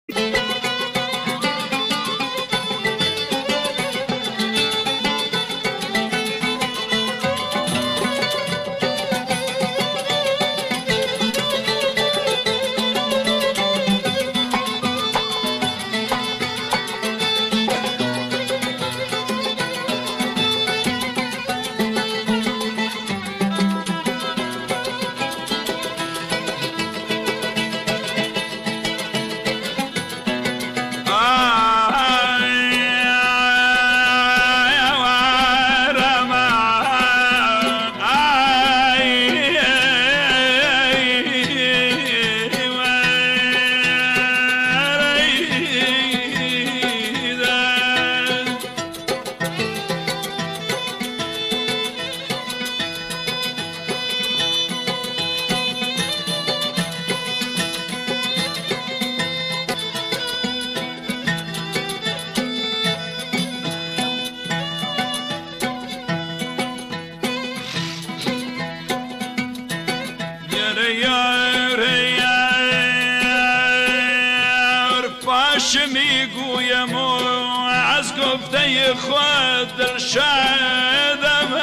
میگویم و از گفته خود در شدم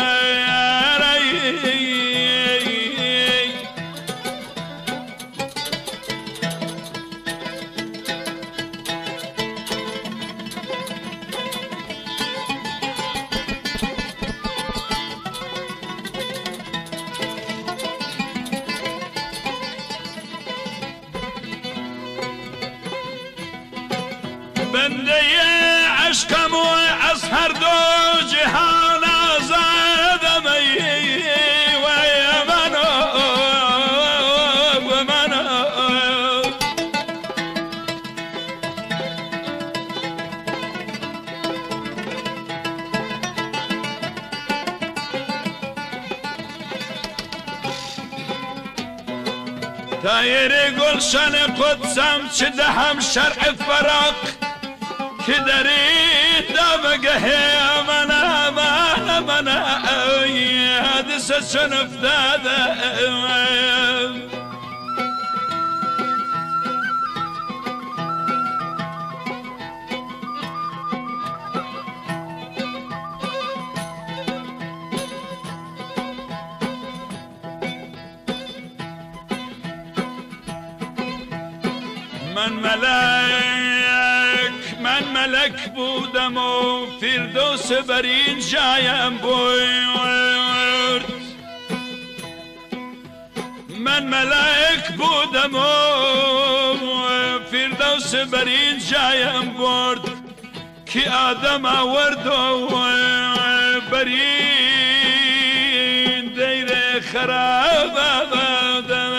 بنده عشقم و از هر دو جهان آزادم و من دایر گلشن قدسم چه دهم شرع فراق که داری دمگه من حدث چون افتاده من ملک بودم و فردوس بر این جایم برد من ملک بودم و فردوس بر این جایم برد که آدم آورد و بر این دیر خراب آدم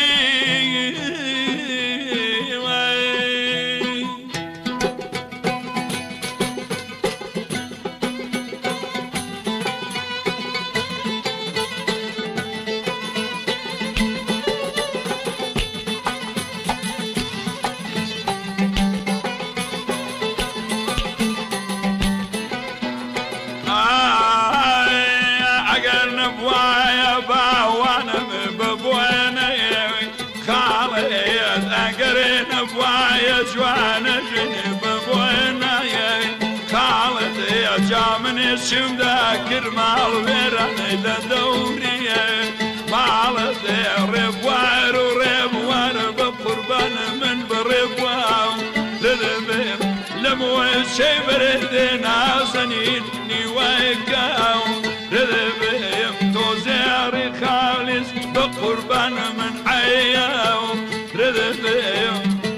جوانا جنب بوينا خالد يا جامني شم ذاكر مال ويراني دوري مالد ربوار وربوار بقربان من بربوار لذبير لموي شي بردنا سنيني ويكاو لذبير توزيري خالص بقربان من عياو لذبير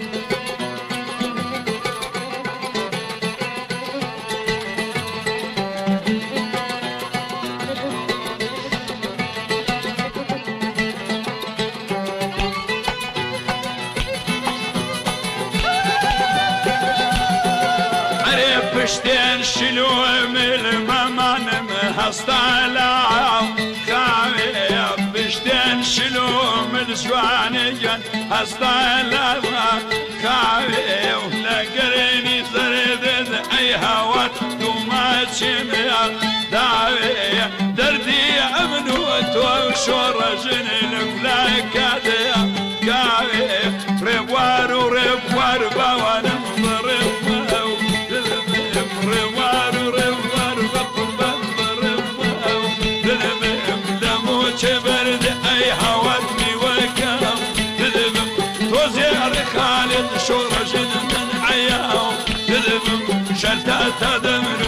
پشتین شلوم الممانم هستالا خاوی پشتین شلوم الجوانجان هستالا خاوی لگرینی زرد ای هوات دوماتشم داوی دردی امنو تو شورجن الفلاکات خاوی ربوار باوانم ضرباو دلبم روار روار بقربان ضرباو دلبم دمو چبرد ای هوات میوکاو دلبم توزير خالد شورجن من عياو دلبم شرطة دم